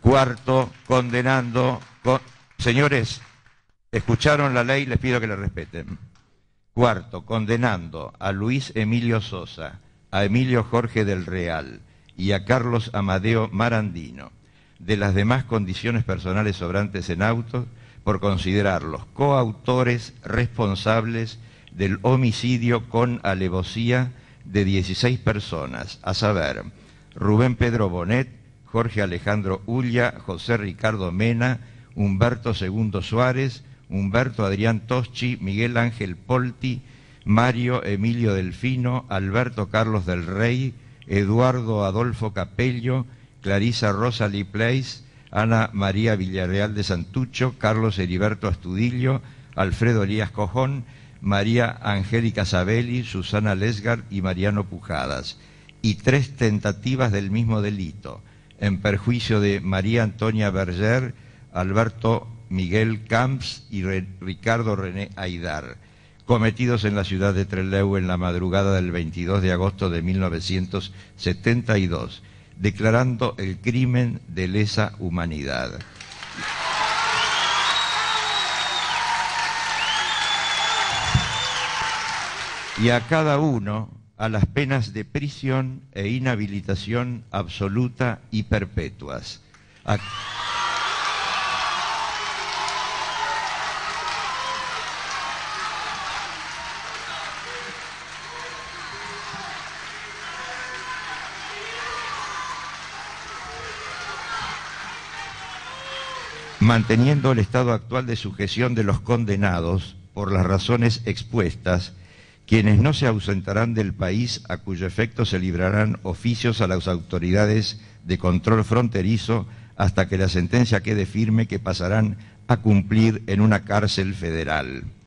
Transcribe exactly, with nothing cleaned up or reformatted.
Cuarto, condenando... Con... Señores, escucharon la ley, les pido que la respeten. Cuarto, condenando a Luis Emilio Sosa, a Emilio Jorge del Real y a Carlos Amadeo Marandino, de las demás condiciones personales sobrantes en autos, por considerarlos coautores responsables del homicidio con alevosía de dieciséis personas, a saber, Rubén Pedro Bonet, Jorge Alejandro Ulla, José Ricardo Mena, Humberto Segundo Suárez, Humberto Adrián Toschi, Miguel Ángel Polti, Mario Emilio Delfino, Alberto Carlos del Rey, Eduardo Adolfo Capello, Clarisa Rosalie Place, Ana María Villarreal de Santucho, Carlos Heriberto Astudillo, Alfredo Elías Cojón, María Angélica Sabelli, Susana Lesgar y Mariano Pujadas, y tres tentativas del mismo delito, en perjuicio de María Antonia Berger, Alberto Miguel Camps y Re Ricardo René Aidar, cometidos en la ciudad de Trelew en la madrugada del veintidós de agosto de mil novecientos setenta y dos, declarando el crimen de lesa humanidad. Y a cada uno a las penas de prisión e inhabilitación absoluta y perpetuas. A... Manteniendo el estado actual de sujeción de los condenados por las razones expuestas, quienes no se ausentarán del país, a cuyo efecto se librarán oficios a las autoridades de control fronterizo hasta que la sentencia quede firme, que pasarán a cumplir en una cárcel federal.